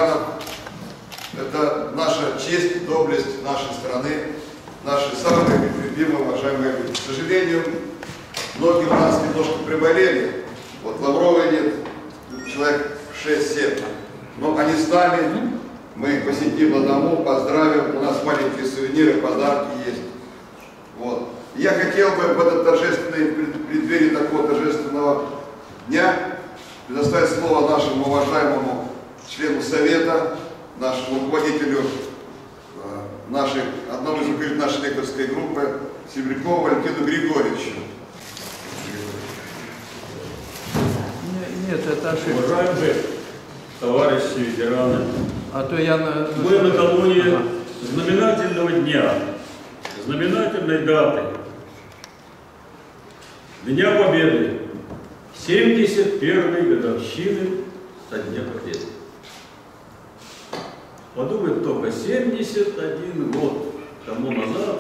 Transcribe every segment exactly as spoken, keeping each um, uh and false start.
ветеранов. Это наша честь, доблесть нашей страны, наши самые любимые, уважаемые люди. К сожалению, многие у нас немножко приболели. Вот Лавровой нет, человек шесть-семь. Но они с нами, мы посетим на дому, поздравим, у нас маленькие сувениры, подарки есть. Вот. Я хотел бы в этот торжественный, преддверии такого торжественного дня предоставить слово нашему уважаемому члену Совета, нашему руководителю нашей, одному из руководителей нашей лекторской группы, Серебрякову Валентину Григорьевичу. Нет, это ошибка. Уважаемые товарищи ветераны, а то я на... мы накануне ага. знаменательного дня, знаменательной даты, Дня Победы, семьдесят первой годовщины со Дня Победы. Подумать только, семьдесят один год тому назад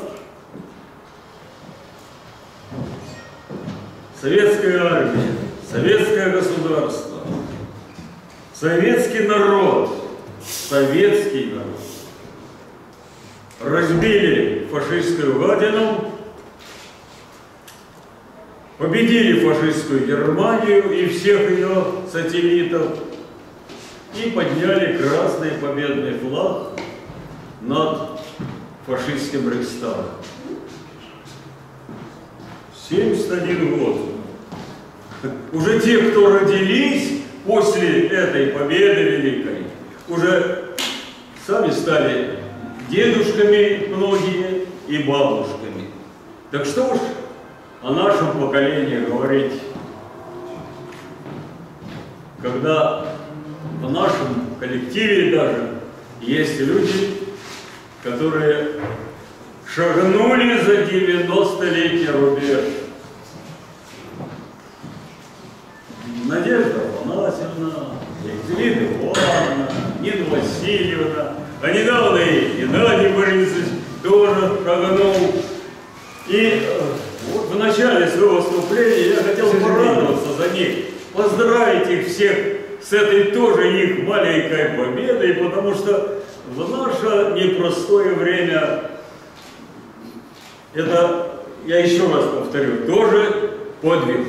советская армия, советское государство, советский народ, советский народ разбили фашистскую гадину, победили фашистскую Германию и всех ее сателлитов и подняли красный победный флаг над фашистским Рейхстагом. семьдесят один год. Уже те, кто родились после этой победы великой, уже сами стали дедушками многие и бабушками. Так что уж о нашем поколении говорить, когда в нашем коллективе даже есть люди, которые шагнули за девяностолетний рубеж. Надежда Афанасьевна, Екатерина Ивановна, Нина Васильевна, а недавно и Геннадий Борисович тоже шагнул. И вот в начале своего выступления я хотел порадоваться за них, поздравить их всех с этой тоже их маленькой победой, потому что в наше непростое время, это, я еще раз повторю, тоже подвиг.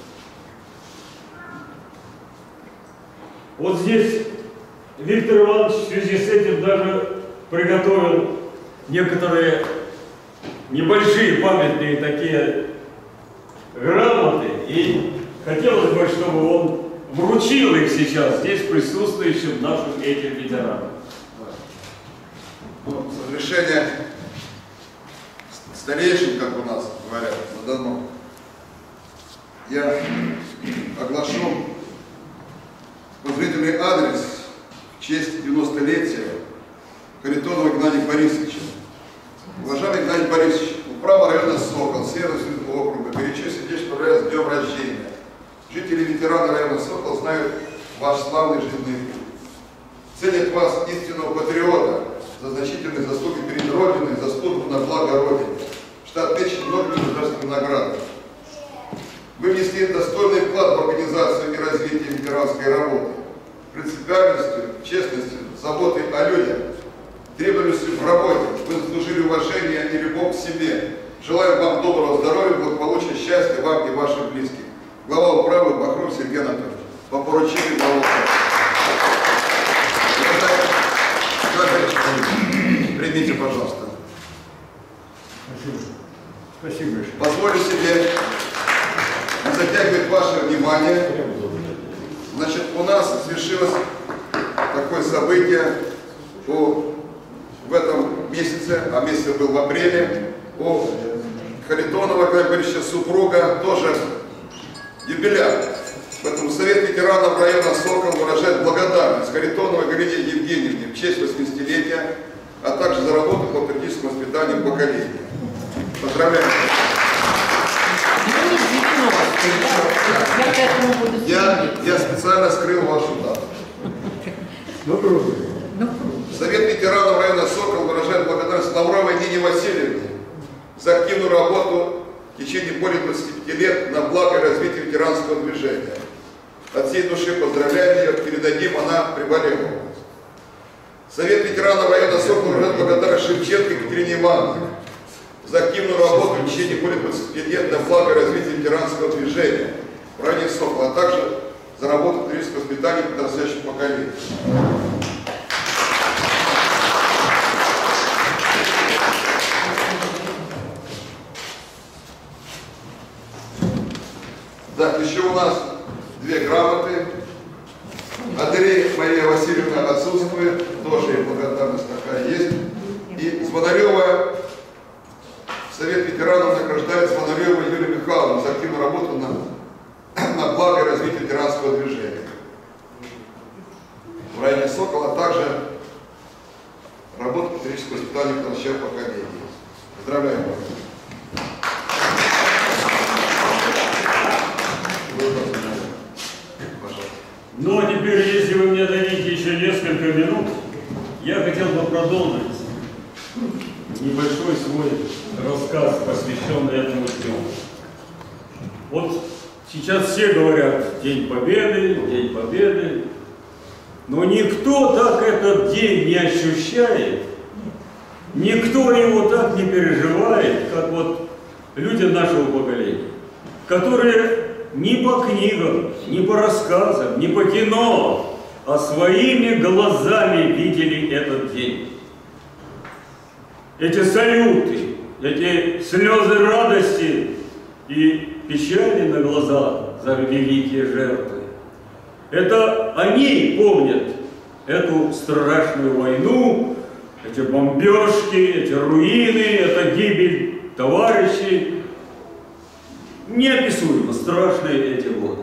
Вот здесь Виктор Иванович в связи с этим даже приготовил некоторые небольшие памятные такие грамоты, и хотелось бы, чтобы он вручил их сейчас здесь присутствующим нашим этим ветеранам. Ну, с разрешения старейшин, как у нас говорят, на Дону, я оглашу поздравительный адрес в честь девяностолетия Харитонова Геннадия Борисовича. Уважаемый Геннадий Борисович, управа района Сокол, Северо-Западного округа, горячо сердечно поздравляю с днем рождения. Жители и ветераны района Сокол знают ваш славный жизненный путь. Ценят вас истинного патриота за значительные заслуги перед Родиной, за службу на благо Родине, что отмечен многими государственными наградами. Вы внесли достойный вклад в организацию и развитие ветеранской работы. Принципиальностью, честностью, заботой о людях, требовательностью в работе вы заслужили уважение и любовь к себе. Желаю вам доброго здоровья, благополучия, счастья вам и вашим близким. Глава управы Бахров Сергей Анатольевич. По поручению главы управы. Примите, пожалуйста. Спасибо. Спасибо. Позволю себе затягивать ваше внимание. Значит, у нас свершилось такое событие у, в этом месяце, а месяц был в апреле, у Харитонова, как говорится, супруга, тоже юбиляр. Поэтому Совет ветеранов района Сокол выражает благодарность Харитоновой Галине Евгеньевне в честь восьмидесятилетия, а также за работу по патриотическому воспитанию поколения. Поздравляю! Я, я специально скрыл вашу дату. Совет ветеранов района Сокол выражает благодарность Лавровой Нине Васильевне за активную работу в течение более двадцати пяти лет на благо развития ветеранского движения. От всей души поздравляем ее, передадим, она приболела. Совет ветеранов района Сокол выражает благодарность Шевченко Екатерине Ивановне за активную работу в течение более двадцати лет на благо развития ветеранского движения в районе Сокол, а также за работу в патриотическом воспитании подрастающих поколений. Так, еще у нас две грамоты. Андрей Мария Васильевна отсутствует, тоже ей благодарность такая есть. И Звонарева, Совет ветеранов награждает Звонарева Юлию Михайловну за активную работу на, на благо и развитие ветеранского движения в районе Сокол, а также работу патриотического воспитания подрастающих поколений. Поздравляем вас. Ну а теперь, если вы мне дадите еще несколько минут, я хотел бы продолжить небольшой свой рассказ, посвященный этому дню. Вот сейчас все говорят День Победы, День Победы, но никто так этот день не ощущает, никто его так не переживает, как вот люди нашего поколения, которые ни по книгам, ни по рассказам, ни по кино, а своими глазами видели этот день. Эти салюты, эти слезы радости и печали на глазах за великие жертвы. Это они помнят эту страшную войну, эти бомбежки, эти руины, это гибель товарищей. Неописуемо страшные эти годы.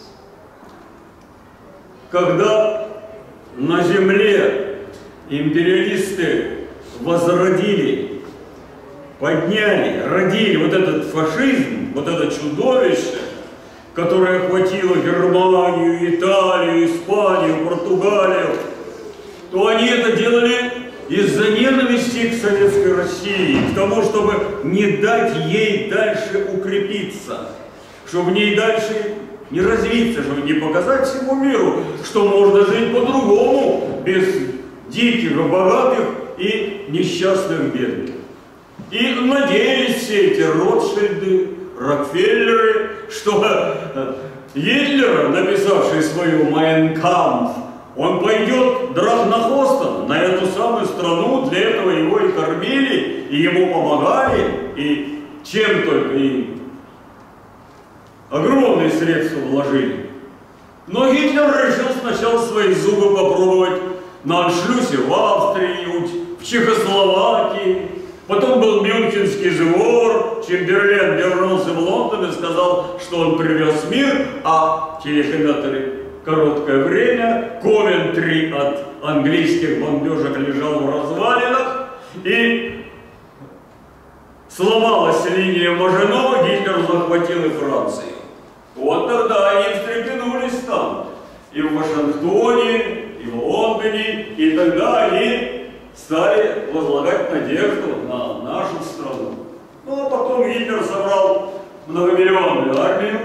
Когда на земле империалисты возродили, подняли, родили вот этот фашизм, вот это чудовище, которое охватило Германию, Италию, Испанию, Португалию, то они это делали из-за ненависти к советской России, к тому, чтобы не дать ей дальше укрепиться, чтобы в ней дальше не развиться, чтобы не показать всему миру, что можно жить по-другому, без диких, богатых и несчастных бедных. И надеялись все эти Ротшильды, Рокфеллеры, что Гитлер, написавший свою «Майн кампф», он пойдет драхнохвостом на эту самую страну, для этого его и кормили, и ему помогали, и чем только и огромные средства вложили. Но Гитлер решил сначала свои зубы попробовать на аншлюсе в Австрии, в Чехословакии. Потом был Мюнхенский сговор, Чемберлен вернулся в Лондон и сказал, что он привез мир, а через короткое время Ковентри от английских бомбежек лежал в развалинах, и сломалась линия Мажино, Гитлер захватил и Францию. Вот тогда они встрепенулись там, и в Вашингтоне, и в Лондоне, и тогда они стали возлагать надежду на нашу страну. Ну а потом Гитлер собрал многомиллионную армию.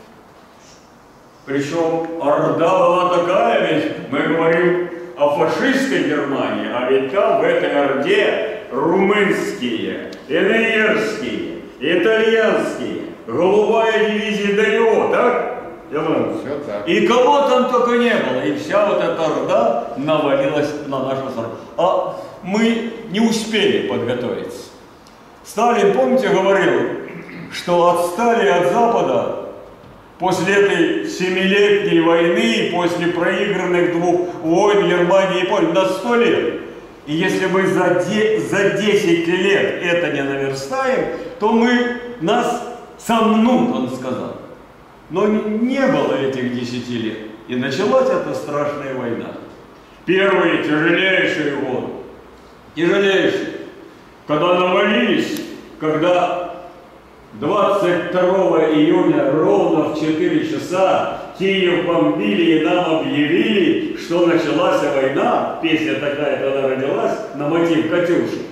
Причем орда была такая, ведь мы говорим о фашистской Германии, а ведь там в этой орде румынские, энеерские, итальянские, голубая дивизия Дарио, так? Все так. И кого там только не было, и вся вот эта орда навалилась на нашу страну. А мы не успели подготовиться. Сталин, помните, говорил, что отстали от Запада после этой семилетней войны, после проигранных двух войн Германии и Японии на сто лет. И если мы за, де, за десять лет это не наверстаем, то мы нас сомнут, он сказал. Но не было этих десяти лет. И началась эта страшная война. Первые тяжелейшие годы. Тяжелейшие. Когда навалились, когда двадцать второго июня ровно в четыре часа Киев бомбили и нам объявили, что началась война, песня такая тогда родилась, на мотив «Катюши».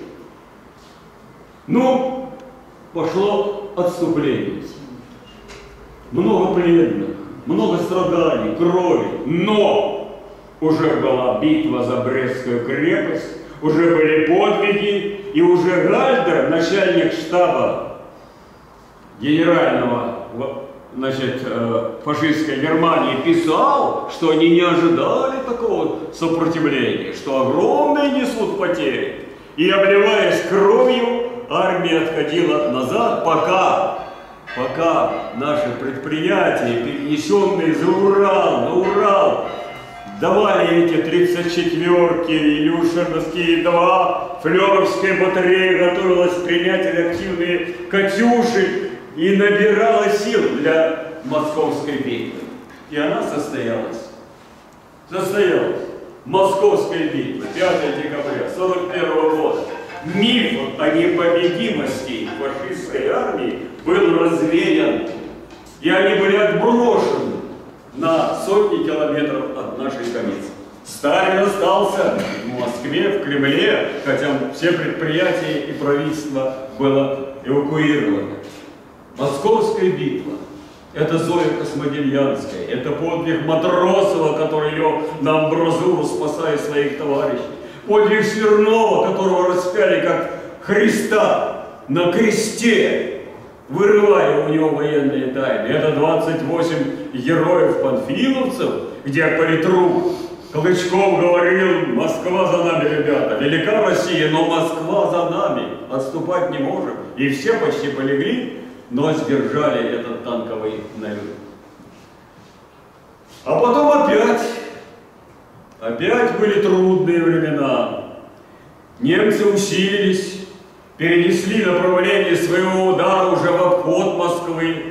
Ну, пошло отступление. Много пленных, много страданий, крови, но Уже была битва за Брестскую крепость, уже были подвиги, и уже Гальдер, начальник штаба генерального, значит, фашистской Германии, писал, что они не ожидали такого сопротивления, что огромные несут потери. И, обливаясь кровью, армия отходила назад, пока, пока наши предприятия, перенесенные за Урал, на Урал, давали эти тридцать четвёрки, Илюшиновские два, Флёровская батарея готовилась принять реактивные «Катюши» и набирала сил для Московской битвы. И она состоялась. Состоялась. Московская битва, пятое декабря сорок первого года. Миф о непобедимости фашистской армии был развеян, и они были отброшены на сотни километров от нашей границы. Сталин остался в Москве, в Кремле, хотя все предприятия и правительство было эвакуировано. Московская битва. Это Зоя Космодемьянская, это подвиг Матросова, который ее на амбразуру, спасая своих товарищей. Подвиг Смирнова, которого распяли как Христа на кресте, вырывая у него военные тайны. Это двадцать восемь героев-панфиловцев, где политрук Клычков говорил: Москва за нами, ребята, велика Россия, но Москва за нами, отступать не можем. И все почти полегли, но сдержали этот танковый налет. А потом опять, опять были трудные времена. Немцы усилились, перенесли направление своего удара уже в обход Москвы.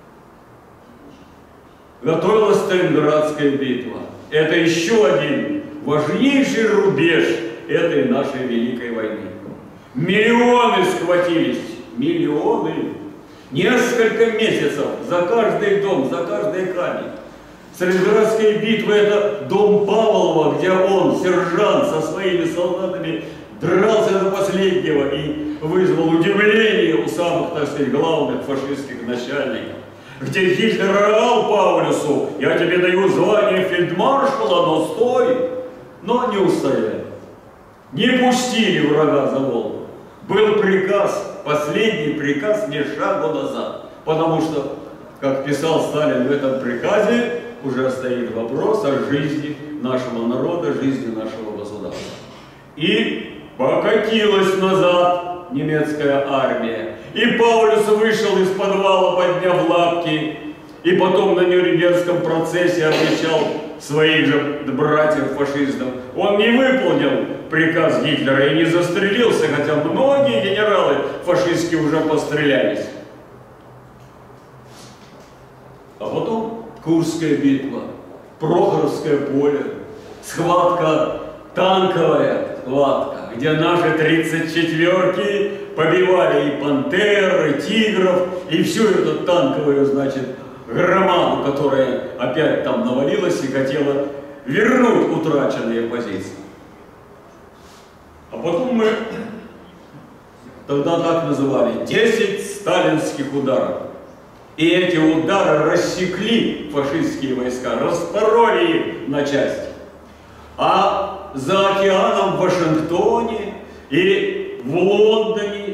Готовилась Сталинградская битва. Это еще один важнейший рубеж этой нашей Великой войны. Миллионы схватились, миллионы. Несколько месяцев за каждый дом, за каждый камень. Сталинградская битва — это дом Павлова, где он, сержант, со своими солдатами дрался до последнего и вызвал удивление у самых, так сказать, главных фашистских начальников. Где Гитлер орал Паулюсу: я тебе даю звание фельдмаршала, но стой! Но не устояли. Не пустили врага за Волгу. Был приказ, последний приказ, не шагу назад. Потому что, как писал Сталин в этом приказе, уже стоит вопрос о жизни нашего народа, жизни нашего государства. И покатилась назад немецкая армия. И Паулюс вышел из подвала, подняв лапки, и потом на Нюрнбергском процессе обличал своих же братьев-фашистов. Он не выполнил приказ Гитлера и не застрелился, хотя многие генералы фашистские уже пострелялись. А потом Курская битва, Прохоровское поле, схватка танковая, схватка, где наши тридцать четвёрки побивали и пантер, и тигров, и всю эту танковую, значит, громаду, которая опять там навалилась и хотела вернуть утраченные позиции. А потом мы тогда так называли десять сталинских ударов. И эти удары рассекли фашистские войска, распороли их на части. А за океаном в Вашингтоне и в Лондоне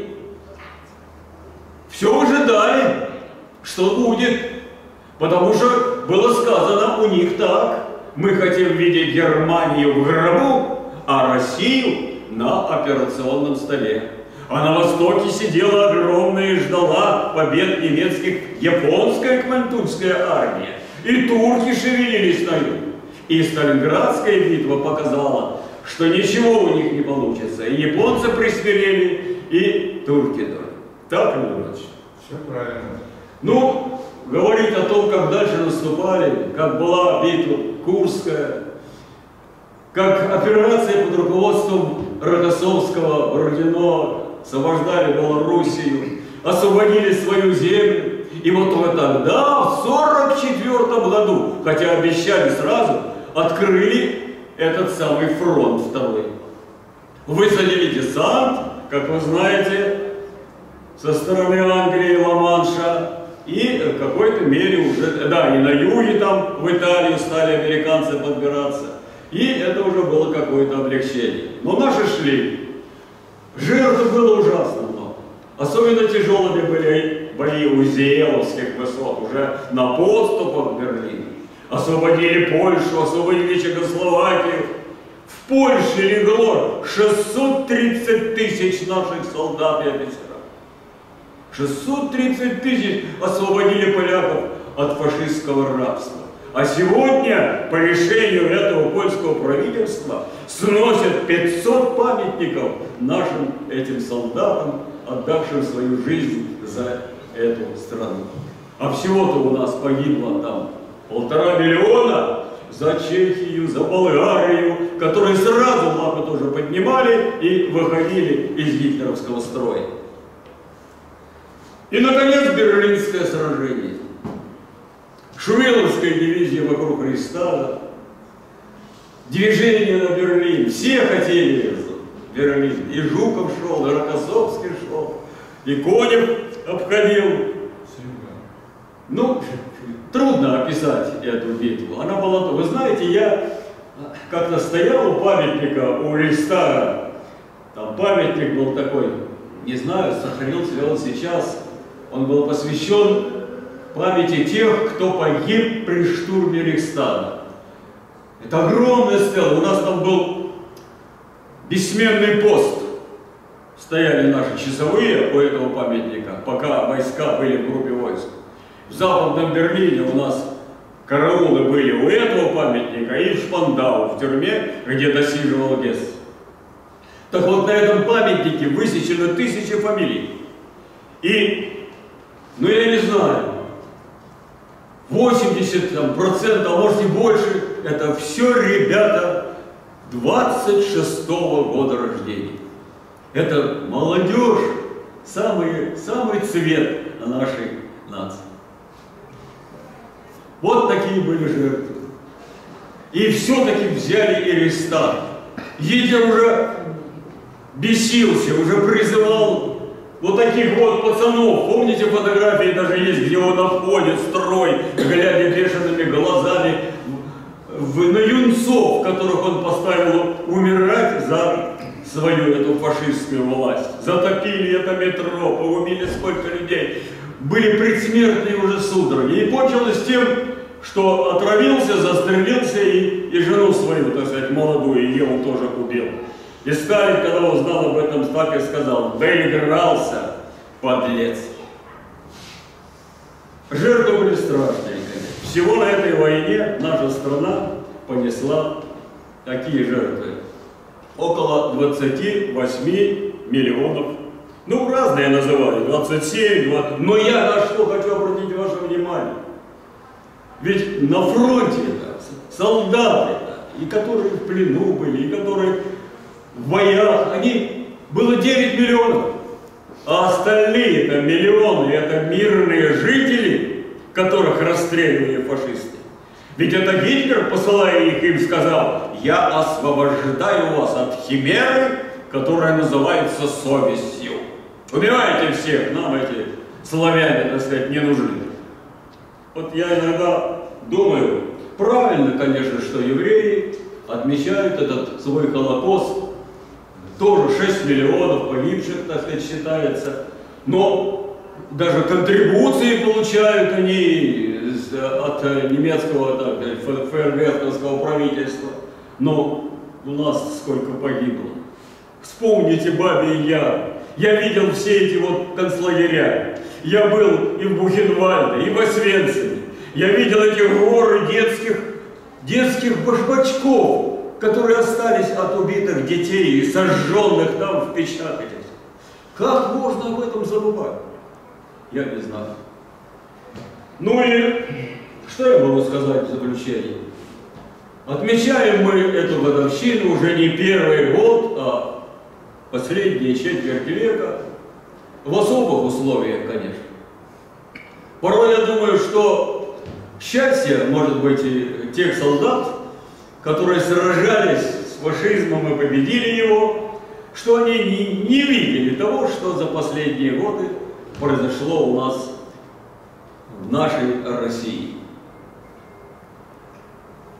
все ожидали, что будет. Потому что было сказано у них так: мы хотим видеть Германию в гробу, а Россию на операционном столе. А на востоке сидела огромная и ждала побед немецких японская квантунская армия. И турки шевелились на юг. И Сталинградская битва показала, что ничего у них не получится. И японцы присмирели, и турки тоже. Так, Иванович? Все правильно. Ну, говорить о том, как дальше наступали, как была битва Курская, как операция под руководством Рокоссовского, Бородино освобождали Белоруссию, освободили свою землю. И вот тогда, в сорок четвёртом году, хотя обещали сразу, открыли этот самый фронт второй. Высадили десант, как вы знаете, со стороны Англии, Ла-Манша, и в какой-то мере уже, да, и на юге там, в Италию стали американцы подбираться. И это уже было какое-то облегчение. Но наши шли. Жертв было ужасно много. Особенно тяжелыми были бои у Зееловских высот, уже на подступах к Берлину. Освободили Польшу, освободили Чехословакию. В Польше легло шестьсот тридцать тысяч наших солдат и офицеров. шестьсот тридцать тысяч освободили поляков от фашистского рабства. А сегодня по решению этого польского правительства сносят пятьсот памятников нашим этим солдатам, отдавшим свою жизнь за эту страну. А всего-то у нас погибло там полтора миллиона за Чехию, за Болгарию, которые сразу лапы тоже поднимали и выходили из гитлеровского строя. И, наконец, Берлинское сражение. Шувеловская дивизия вокруг Рейхстага, движение на Берлин. Все хотели Берлин. И Жуков шел, и Рокоссовский шел, и Конев обходил. Ну, трудно описать эту битву. Она была... Вы знаете, я как-то стоял у памятника, у Рейхстага. Там памятник был такой, не знаю, сохранился ли он сейчас. Он был посвящен памяти тех, кто погиб при штурме Рейхстага. Это огромная стела. У нас там был бессменный пост. Стояли наши часовые у этого памятника, пока войска были в группе войск. В Западном Берлине у нас караулы были у этого памятника и в Шпандау, в тюрьме, где досиживал Гесс. Так вот, на этом памятнике высечены тысячи фамилий. И, ну я не знаю, восемьдесят процентов, а может и больше, это все ребята двадцать шестого года рождения. Это молодежь, самый, самый цвет нашей нации. Вот такие были жертвы. И все-таки взяли и Рейхстаг. Гитлер уже бесился, уже призывал вот таких вот пацанов. Помните, фотографии даже есть, где он обходит строй, глядя бешеными глазами в, на юнцов, которых он поставил умирать за свою эту фашистскую власть. Затопили это метро, поубили сколько людей. Были предсмертные уже судороги. И кончилось тем, что отравился, застрелился и, и жену свою, так сказать, молодую, ее он тоже убил. И Сталин, когда узнал об этом, так и сказал: доигрался, подлец. Жертвы были страшные, конечно. Всего на этой войне наша страна понесла такие жертвы. Около двадцати восьми миллионов. Ну, разные называют, двадцать семь, двадцать. Но я на что хочу обратить ваше внимание. Ведь на фронте да, солдаты, да, и которые в плену были, и которые в боях, они было девять миллионов. А остальные-то миллионы, это мирные жители, которых расстреливали фашисты. Ведь это Гитлер, посылая их, им сказал: я освобождаю вас от химеры, которая называется совестью. Убивайте всех, нам эти славяне, так сказать, не нужны. Вот я иногда думаю, правильно, конечно, что евреи отмечают этот свой Холокост. Тоже шесть миллионов погибших, так сказать, считается. Но даже контрибуции получают они от немецкого, так сказать, фейерверковского правительства. Но у нас сколько погибло. Вспомните Бабий Яр. Я видел все эти вот концлагеря. Я был и в Бухенвальде, и в Освенциме. Я видел эти горы детских, детских башмачков, которые остались от убитых детей и сожженных там в печатях. Как можно об этом забывать? Я не знаю. Ну и что я могу сказать в заключение? Отмечаем мы эту годовщину уже не первый год, а последние четверть века, в особых условиях, конечно. Порой я думаю, что счастье, может быть, и тех солдат, которые сражались с фашизмом и победили его, что они не, не видели того, что за последние годы произошло у нас в нашей России.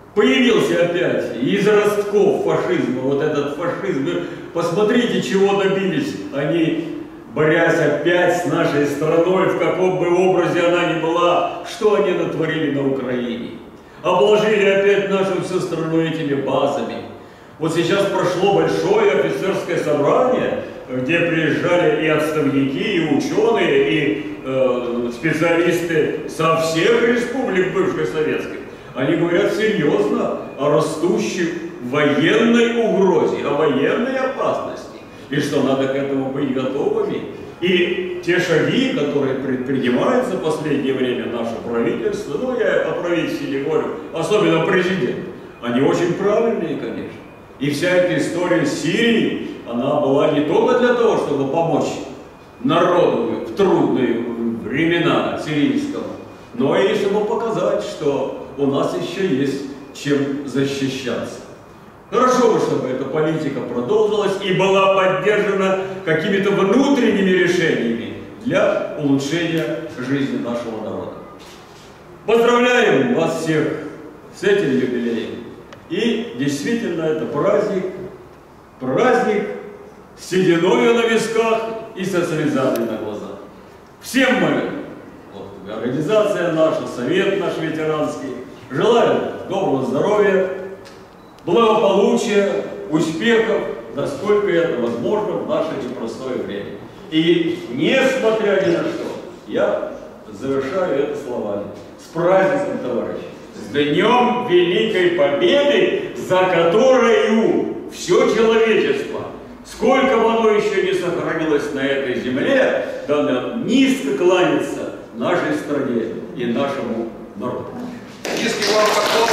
появился опять из ростков фашизма, вот этот фашизм. Посмотрите, чего добились они, борясь опять с нашей страной, в каком бы образе она ни была, что они натворили на Украине. Обложили опять нашу всю страну этими базами. Вот сейчас прошло большое офицерское собрание, где приезжали и отставники, и ученые, и э, специалисты со всех республик бывшей советской. Они говорят серьезно о растущей военной угрозе, о военной опасности, и что надо к этому быть готовыми. И те шаги, которые предпринимаются в последнее время наше правительство, ну я о правительстве не говорю, особенно президент, они очень правильные, конечно. И вся эта история с Сирией, она была не только для того, чтобы помочь народу в трудные времена сирийского, но и чтобы показать, что у нас еще есть чем защищаться. Хорошо бы, чтобы эта политика продолжилась и была поддержана какими-то внутренними решениями для улучшения жизни нашего народа. Поздравляем вас всех с этим юбилеем. И действительно это праздник, праздник с сединою на висках и со слезами на глазах. Всем мы, вот, организация наша, совет наш ветеранский, желаем доброго здоровья, благополучия, успехов, насколько это возможно в наше непростое время. И несмотря ни на что, я завершаю это словами. С праздником, товарищи! С Днем Великой Победы, за которую все человечество, сколько бы оно еще не сохранилось на этой земле, да низко кланяться нашей стране и нашему народу. Низкий вам поклон,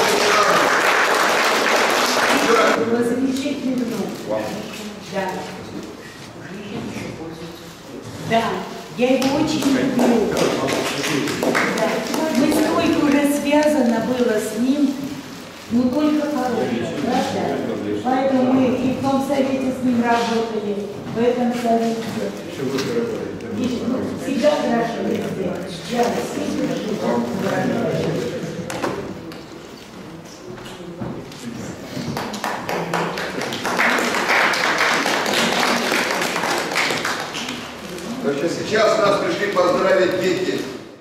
Было замечательный внук. Да. Да, я его очень люблю. Да. Мы столько уже связано было с ним, но только хорошее, правда? Поэтому мы и в том совете с ним работали, в этом совете. И, ну, всегда хорошо везде. Да, всегда хорошо. Сейчас нас пришли поздравить дети.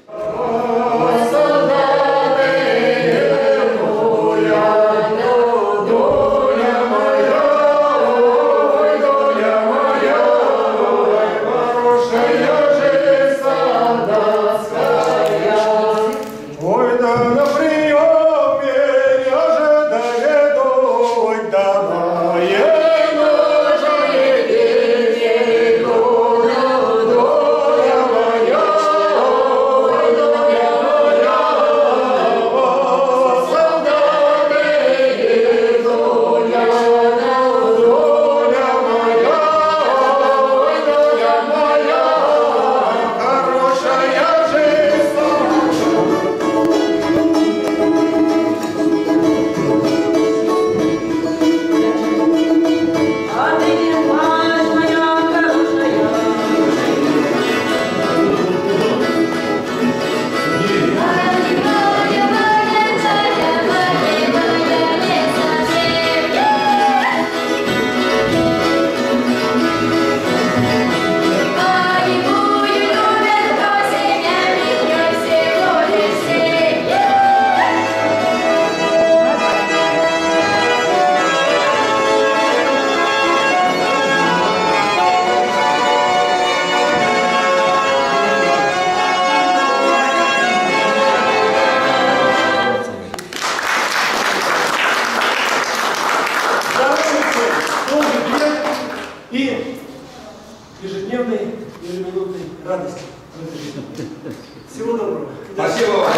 И ежедневной, ежеминутной радости в этой жизни. Всего доброго. Спасибо вам.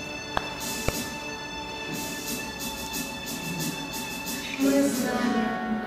Мы знали,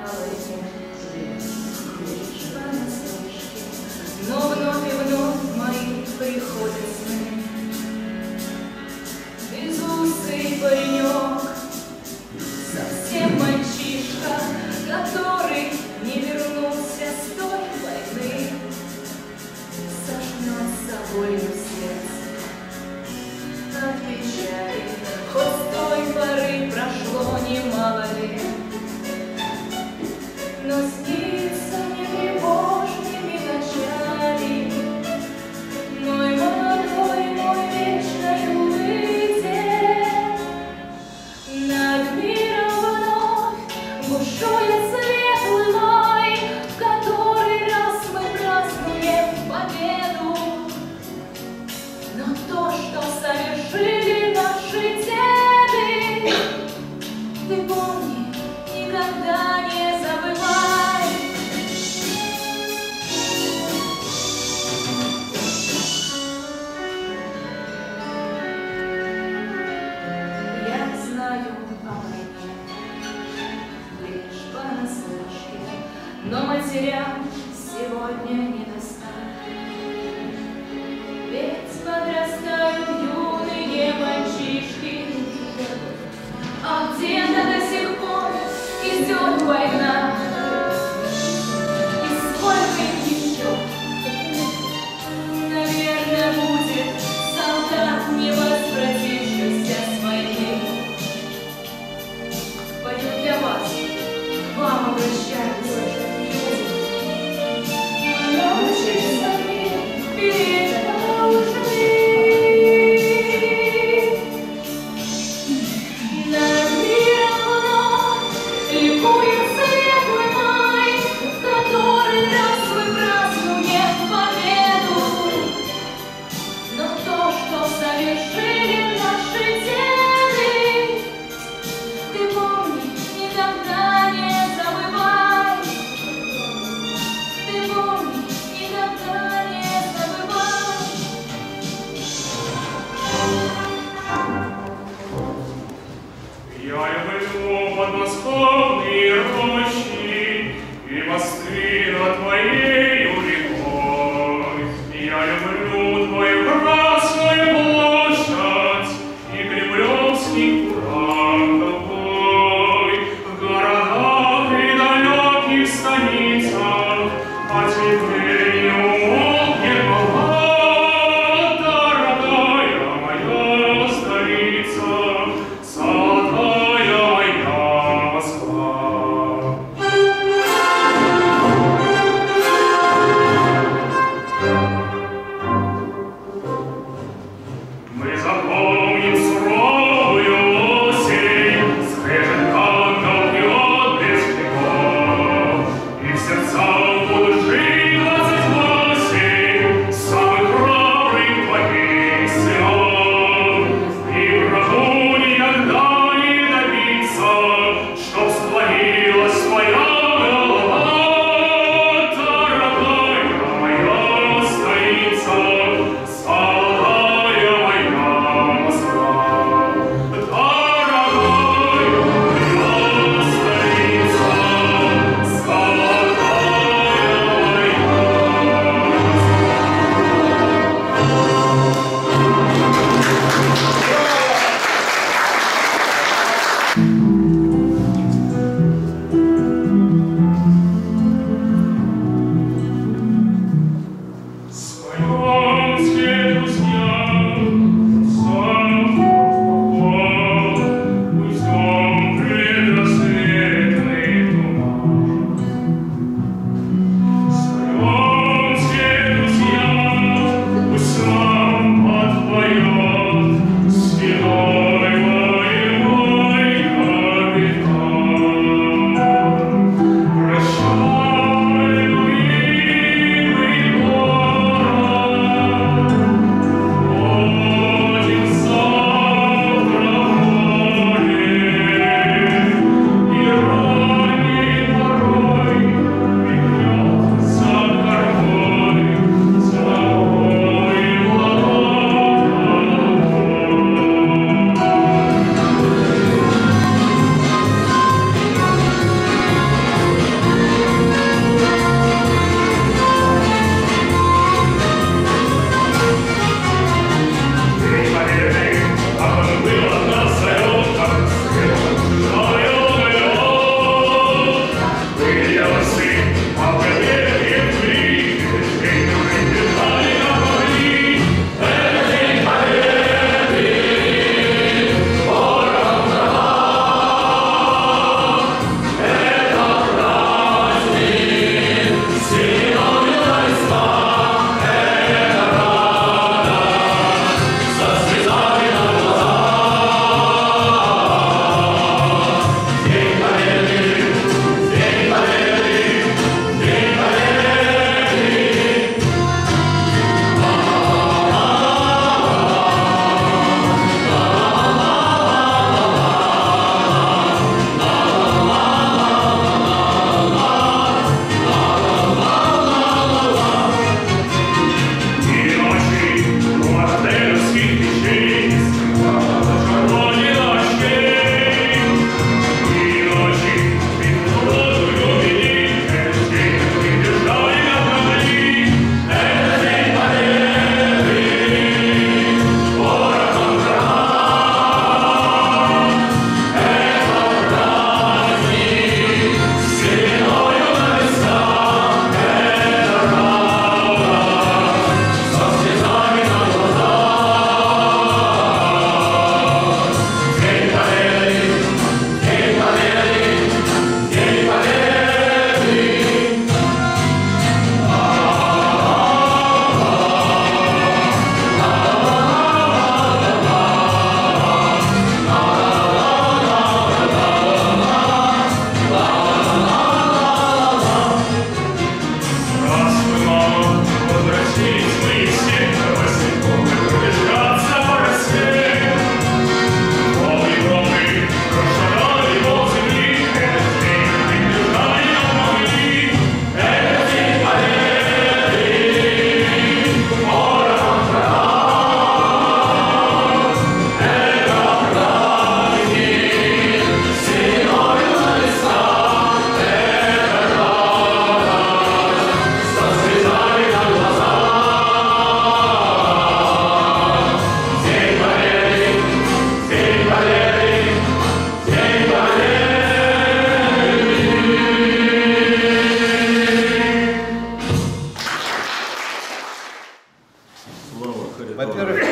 Во-первых,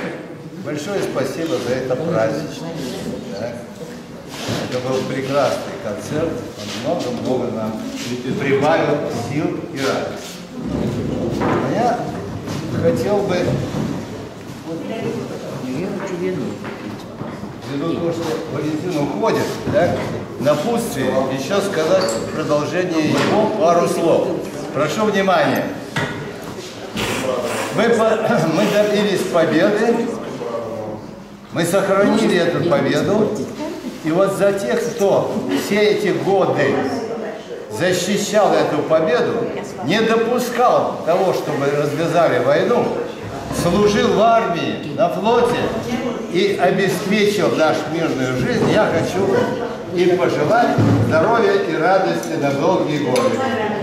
большое спасибо за это праздничное. Да? Это был прекрасный концерт, он много-много нам прибавил сил и радости. А я хотел бы, ввиду того, что Валентин уходит, да, напутствие, еще сказать в продолжение его пару слов. Прошу внимания. Мы, мы добились победы, мы сохранили эту победу, и вот за тех, кто все эти годы защищал эту победу, не допускал того, чтобы развязали войну, служил в армии, на флоте и обеспечил нашу мирную жизнь, я хочу им пожелать здоровья и радости на долгие годы.